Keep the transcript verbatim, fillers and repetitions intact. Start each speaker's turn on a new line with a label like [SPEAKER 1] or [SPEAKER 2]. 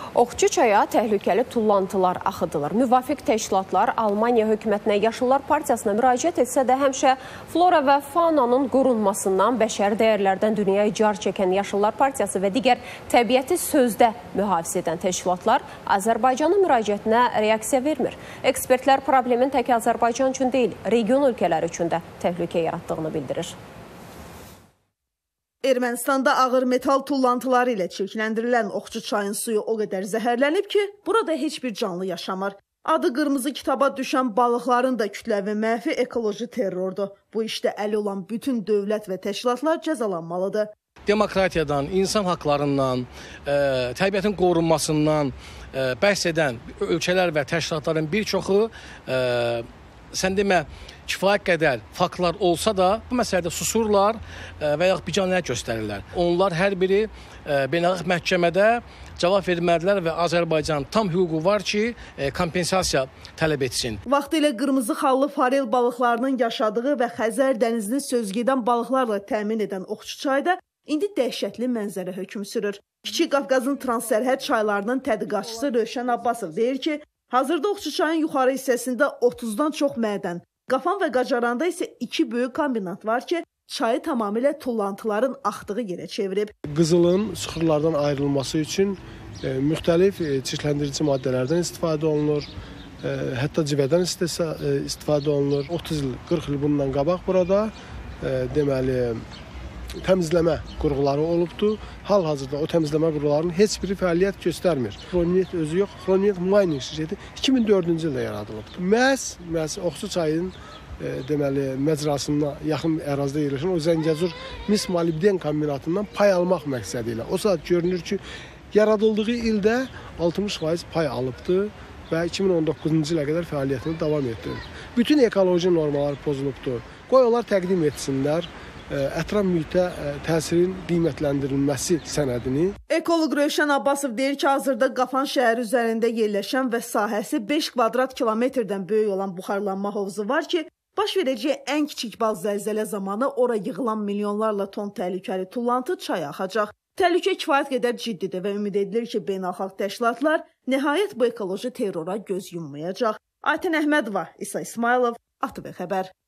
[SPEAKER 1] Oxçu çaya təhlükəli tullantılar axıdılır. Müvafiq təşkilatlar Almaniya hökumətinə Yaşıllar Partiyasına müraciət etsə də həmişə flora və faunanın qorunmasından, bəşəri dəyərlərdən dünyaya car çəkən Yaşıllar Partiyası və digər təbiəti sözdə mühafizə edən təşkilatlar Azərbaycanın müraciətinə reaksiya vermir. Ekspertlər problemin tək Azərbaycan üçün deyil, region ölkələri üçün də təhlükə yaratdığını bildirir.
[SPEAKER 2] Ermənistanda ağır metal tullantıları ilə çirkləndirilən Oxçu çayın suyu o qədər zəhərlənib ki, burada heç bir canlı yaşamır. Adı qırmızı kitaba düşən balıqların da kütləvi məhvi ekoloji terrordur. Bu işdə əli olan bütün dövlət və təşkilatlar cəzalanmalıdır.
[SPEAKER 3] Demokratiyadan, insan haqlarından, e, təbiətin qorunmasından e, bəhs edən ölkələr və təşkilatların bir çoxu e, sən demə, kifayət qədər faktlar olsa da bu məsələdə susurlar və yaxud biganələr göstərirlər. Onlar hər biri beynəlxalq məhkəmədə cavab verməlidirlər və Azərbaycan tam hüququ var ki, kompensasiya tələb etsin.
[SPEAKER 2] Vaxtilə qırmızı xallı farel balıqlarının yaşadığı və Xəzər dənizini sözgedən balıqlarla təmin edən Oxçu çayda indi dəhşətli mənzərə hökm sürür. Kiçik Qafqazın transsərhəd çaylarının tədqiqatçısı Rövşən Abbasov deyir ki, hazırda Oxçu çayın yuxarı hissəsində otuzdan çox mədən, Qafan və Qacaranda isə iki böyük kombinat var ki, çayı tamamilə tullantıların axdığı yerə çevirib.
[SPEAKER 4] Qızılın suxurlardan ayrılması üçün e, müxtəlif e, çirkləndirici maddələrdən istifadə olunur, e, hətta civədən istisa, e, istifadə olunur. otuz il, qırx il bundan qabaq burada e, deməli təmizləmə qurğuları olubdur. Hal-hazırda o təmizləmə qurğularının heç biri fəaliyyət göstərmir. Xroniyet özü yox, Xroniyet Mining şirkəti iki min dördüncü ildə yaradılıbdır. Məhz, məhz Oxçu çayının e, deməli məcrasına yaxın ərazidə yerləşən o Zəngəzur mis molibden kombinatından pay almaq məqsədi ilə. O saat görünür ki, yaradıldığı ildə altmış faiz pay alıbdır və iki min on doqquzuncu ilə qədər fəaliyyətini davam etdirir. Bütün ekoloji normalar pozulubdur. Qoy onlar təqdim etsinlər ətraf mühitə təsirin qiymətləndirilməsi sənədini.
[SPEAKER 2] Ekoloq Rövşən Abbasov deyir ki, hazırda Qafan şəhəri üzərində yerləşən və sahəsi beş kvadrat kilometrdən böyük olan buxarlanma hovuzu var ki, baş verəcək ən kiçik baz zəlzələ zamanı ora yığılan milyonlarla ton təhlükəli tullantı çaya axacaq. Təhlükə kifayət qədər ciddidir və ümid edilir ki, beynəlxalq təşkilatlar nəhayət bu ekoloji terrora göz yummayacaq. Aytən Əhmədova, İsa İsmailov, A T V Xəbər.